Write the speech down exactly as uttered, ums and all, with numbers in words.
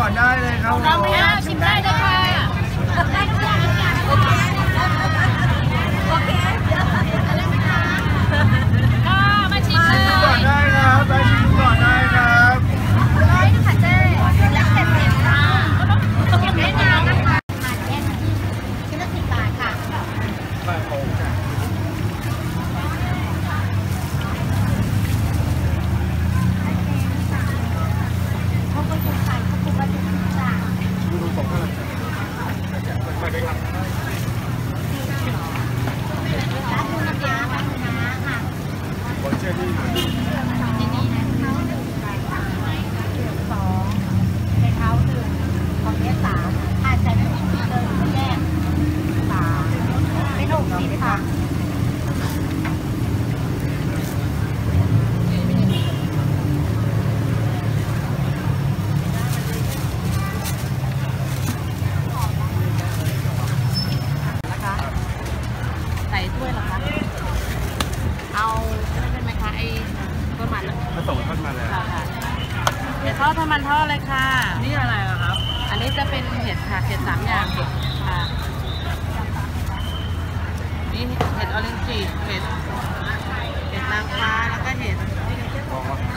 ก่อนได้เลยครับเราไม่เอาชิมได้เลยค่ะโอเคก็มาชิมเลยก่อนได้ครับไปชิมก่อนได้ครับร้อยค่ะเจ๊แล้วเสร็จเสร็จค่ะก็ต้องเก็บได้นานนะคะมาแยกชิ้นละสิบบาทค่ะบาทโค้งจ้ะเขาก็จะใส่เขาปรุงมาถึงจ้ะดูดูของข้างมาด้วยครับร้านดูนะคะร้านดูนะค่ะบอนเชอรี่ที่นี่นะเขาหนึ่งสองในเขาหนึ่งของเนี้ยสามอาจจะไม่มีเลยแยกสามเป็นหกสิบค่ะใส่ถ้วยเหรอคะเอาไม่เป็นไหมคะไอ้ต้นมันผสมทอดมันเลยค่ะค่ะเห็ดทอดทมันทอดเลยค่ะนี่อะไรครับอันนี้จะเป็นเห็ดค่ะเห็ดสามอย่างค่ะนี่เห็ดออเรนจิเห็ดเห็ดนางฟ้าแล้วก็เห็ด